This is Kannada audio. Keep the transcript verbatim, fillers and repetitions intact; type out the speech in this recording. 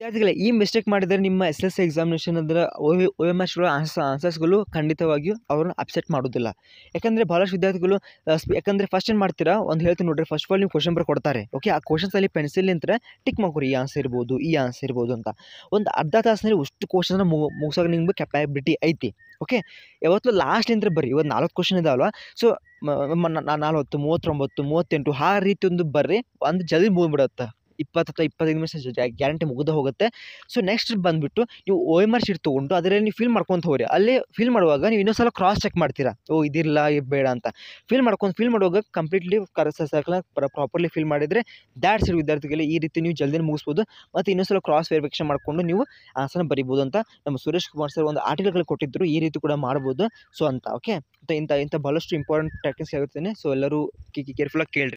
ವಿದ್ಯಾರ್ಥಿಗಳೇ, ಈ ಮಿಸ್ಟೇಕ್ ಮಾಡಿದರೆ ನಿಮ್ಮ ಎಸ್ ಎಸ್ ಸಿ ಎಕ್ಸಾಮಿನೇಷನ್ ಅಂದ್ರೆ ಒ ಎಮ್ ಎಸ್ಗಳು ಆನ್ಸ ಆನ್ಸರ್ಸ್ಗಳು ಖಂಡಿತವಾಗಿಯೂ ಅವ್ರನ್ನ ಅಪ್ಸೆಟ್ ಮಾಡೋದಿಲ್ಲ. ಯಾಕಂದರೆ ಭಾಳಷ್ಟು ವಿದ್ಯಾರ್ಥಿಗಳು ಯಾಕಂದರೆ ಫಸ್ಟ್ ಏನು ಮಾಡ್ತೀರಾ, ಒಂದು ಹೇಳ್ತೀನಿ ನೋಡ್ರಿ. ಫಸ್ಟ್ ಆಫ್ ಆಲ್ ನೀವು ಕ್ವಶನ್ ಪೇಪರ್ ಕೊಡ್ತಾರೆ. ಓಕೆ, ಆ ಕ್ವಶನ್ಸಲ್ಲಿ ಪೆನ್ಸಿಲ್ ನಿಂತರೆ ಟಿಕ್ ಮಾಡ್ಕೊರಿ, ಈ ಆನ್ಸರ್ ಇರ್ಬೋದು, ಈ ಆನ್ಸರ್ ಇರ್ಬೋದು ಅಂತ. ಒಂದು ಅರ್ಧ ತಾಸಿನಲ್ಲಿ ಅಷ್ಟು ಕ್ವಶನ್ನ ಮುಗು ಮುಗಿಸೋಕೆ ನಿಮ್ಗೆ ಕೆಪಾಬಿಲಿಟಿ ಐತಿ. ಓಕೆ, ಯಾವತ್ತೂ ಲಾಸ್ಟ್ ನಿಂತ್ರೆ ಬರ್ರಿ. ಇವತ್ತು ನಾಲ್ಕು ಕ್ವಶನ್ ಇದಾವಲ್ಲ, ಸೊ ನಲ್ವತ್ತು, ಮೂವತ್ತೊಂಬತ್ತು, ಮೂವತ್ತೆಂಟು ಆ ರೀತಿ ಒಂದು ಬರ್ರಿ, ಒಂದು ಜಲ್ದಿ ಮುಗಿಬಿಡುತ್ತೆ. ಇಪ್ಪತ್ತು ಅಥವಾ ಇಪ್ಪತ್ತೈದು ನಿಮಿಷ ಗ್ಯಾರಂಟಿ ಮುಗಿದು ಹೋಗುತ್ತೆ. ಸೊ ನೆಕ್ಸ್ಟ್ ಬಂದುಬಿಟ್ಟು ನೀವು ಒ ಎಮ್ ಆರ್ ಶೀಟ್ ತೊಗೊಂಡು ಅದರಲ್ಲಿ ನೀವು ಫಿಲ್ ಮಾಡ್ಕೊತ ಹೋಗ್ರಿ. ಅಲ್ಲಿ ಫಿಲ್ ಮಾಡುವಾಗ ನೀವು ಇನ್ನೊಂದು ಸಲ ಕ್ರಾಸ್ ಚೆಕ್ ಮಾಡ್ತೀರಾ, ಓ ಇದಿಲ್ಲ ಇದು ಬೇಡ ಅಂತ. ಫಿಲ್ ಮಾಡ್ಕೊಂಡು ಫಿಲ್ ಮಾಡುವಾಗ ಕಂಪ್ಲೀಟ್ಲಿ ಕರ ಸರ್ಕಲ್ನ ಪ್ರಾಪರ್ಲಿ ಫಿಲ್ ಮಾಡಿದರೆ ದ್ಯಾಟ್ಸ್ ಇಟ್ ವಿದ್ಯಾರ್ಥಿಗಳಿಗೆ. ಈ ರೀತಿ ನೀವು ಜಲ್ದಿ ಮುಗಿಸ್ಬೋದು. ಮತ್ತು ಇನ್ನೊಂದು ಸಲ ಕ್ರಾಸ್ ವೆರಿಫಿಕೇಷನ್ ಮಾಡಿಕೊಂಡು ನೀವು ಆನ್ಸರ್ನ ಬರಿಬೋದು ಅಂತ ನಮ್ಮ ಸುರೇಶ್ ಕುಮಾರ್ ಸರ್ ಒಂದು ಆರ್ಟಿಕಲ್ಗಳು ಕೊಟ್ಟಿದ್ದರು. ಈ ರೀತಿ ಕೂಡ ಮಾಡ್ಬೋದು ಸೊ ಅಂತ. ಓಕೆ, ಇಂಥ ಇಂಥ ಭಾಳಷ್ಟು ಇಂಪಾರ್ಟೆಂಟ್ ಟ್ಯಾಕ್ಟಿಕ್ಸ್ ಆಗುತ್ತೇನೆ. ಸೊ ಎಲ್ಲರೂ ಕೇರ್ಫುಲ್ಲಾಗಿ ಕೇಳಿರಿ.